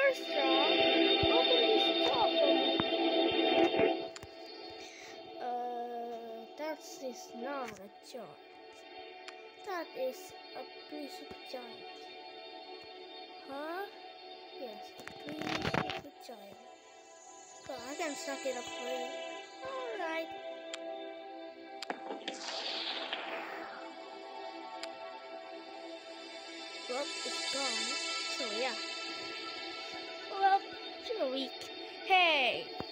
very strong. Open this door for me. That is not a jar. That is a piece of giant. Huh? Yes, a piece of giant. But I can suck it up for you. Alright. Well, it's gone. So yeah. Well, you're weak. Hey!